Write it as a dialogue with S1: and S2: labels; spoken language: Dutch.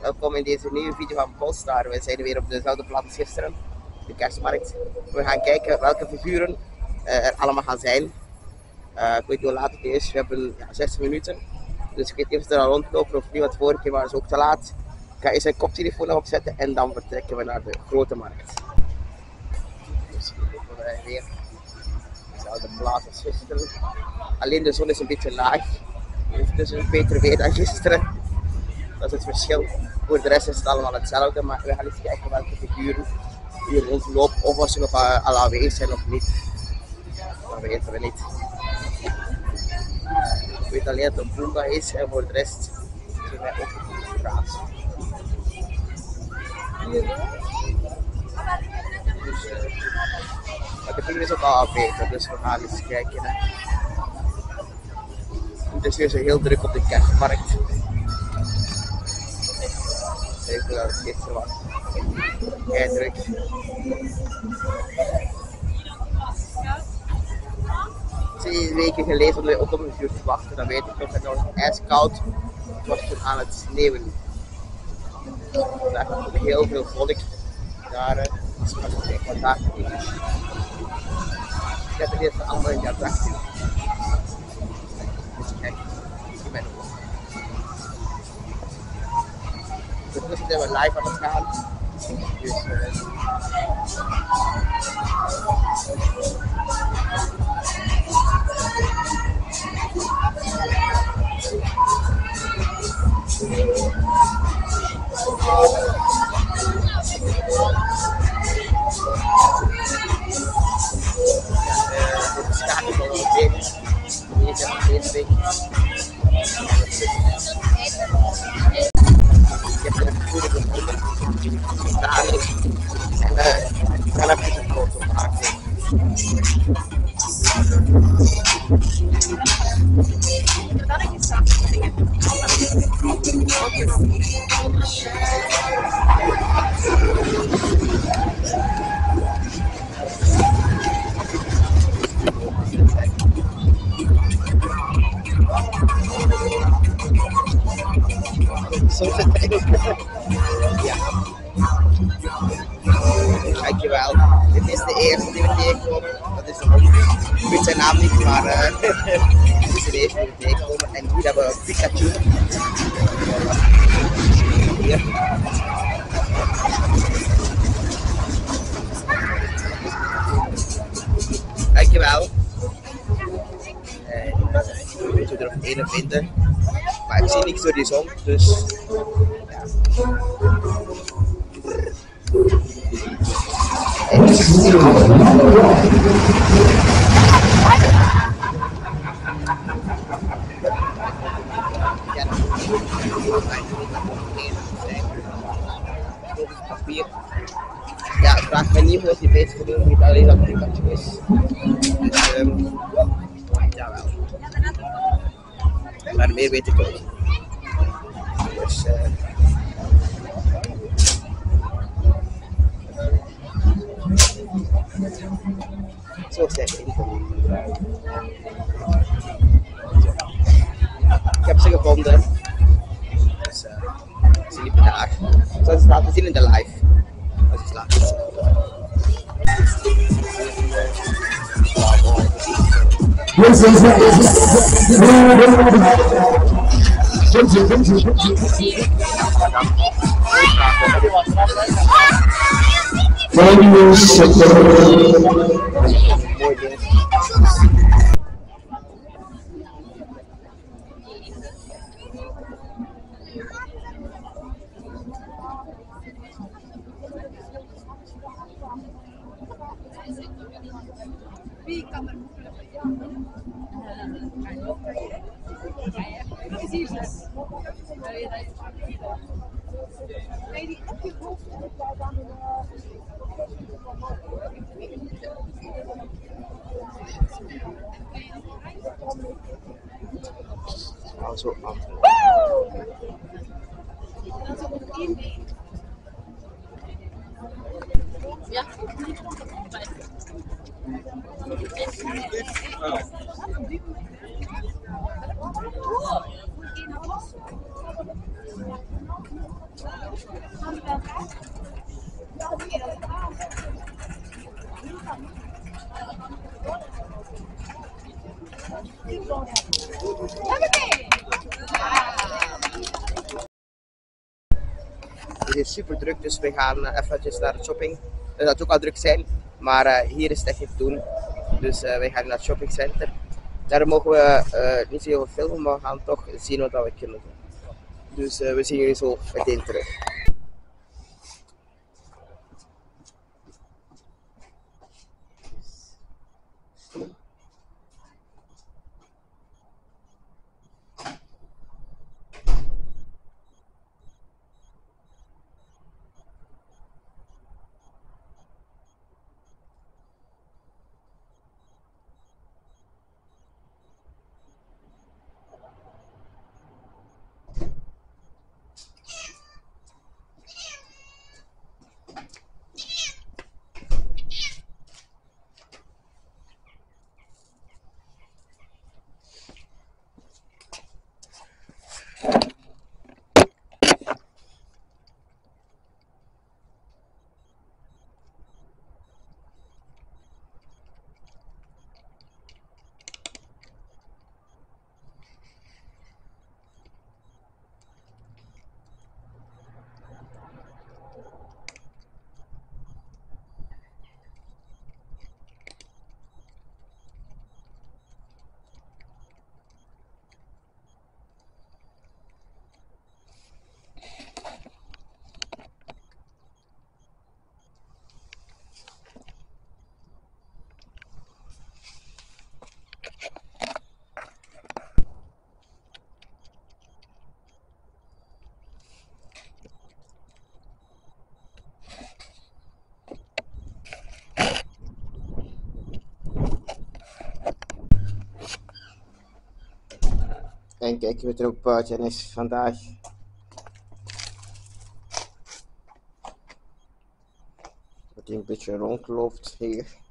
S1: Welkom in deze nieuwe video van Bolsstar. We zijn weer op dezelfde plaats als gisteren, de kerstmarkt. We gaan kijken welke figuren er allemaal gaan zijn. Ik weet niet hoe laat het is, we hebben 60 minuten. Dus ik weet niet of ze er al rondlopen of niet, want vorige keer waren ze ook te laat. Ik ga eerst een koptelefoon nog opzetten en dan vertrekken we naar de grote markt. Dus hier lopen we weer dezelfde plaats als gisteren. Alleen de zon is een beetje laag, dus het is beter weer dan gisteren. Dat is het verschil. Voor de rest is het allemaal hetzelfde, maar we gaan eens kijken welke figuren hier rondlopen of of ze nog al aanwezig zijn of niet. Dat weten we niet. Ik weet alleen dat het een Boomba is en voor de rest zien wij ook een straat. Dus de figuur is ook al beter, dus we gaan eens kijken. Het is weer zo heel druk op de kerstmarkt. Even dat het gisteren was. Kei druk. 2 weken geleden hadden we ook op een uur te wachten, dat weet ik nog. Het was ijskoud. Het was toen aan het sneeuwen. Daar was heel veel volk. Daar is het kijken wat daar is. Ik heb er eerst allemaal in de attractie. Dus kijk, ik ben ook. Ondertussen zijn we live aan het gaan. Dus, de schakel van de week. Deze week. Ik heb er een goede gevonden. Daar is. En ik kan even een foto maken. Zo zit het ook. Ja. Dankjewel. Dit is de eerste die we tegenkomen. Dat is de hond. Ik weet zijn naam niet, maar dit is de eerste die we tegenkomen. En hier hebben we Pikachu. Hier. Dankjewel. Ik weet hoe er op ene vinden. Maar ik zie niks door die zon, dus ja. Ja, ik vraag me niet hoe hij bezig te doen, niet alleen dat het Pikachu is. Dus jawel. Maar meer weet ik ook. Dus zo zijn ze ingekomen. Ik heb ze gevonden. Dus ze liepen daar. Ik zal ze laten zien in de live. Als je laten zien. Wie kan er nou zo af. Ja. Het is super druk, dus we gaan eventjes naar de shopping. Het gaat ook al druk zijn, maar hier is het echt niet te doen. Dus wij gaan naar het shoppingcenter. Daar mogen we niet zo heel veel filmen, maar we gaan toch zien wat we kunnen doen. Dus we zien jullie zo meteen terug. En kijken wat er ook buiten is vandaag. Dat hij een beetje rondloopt hier.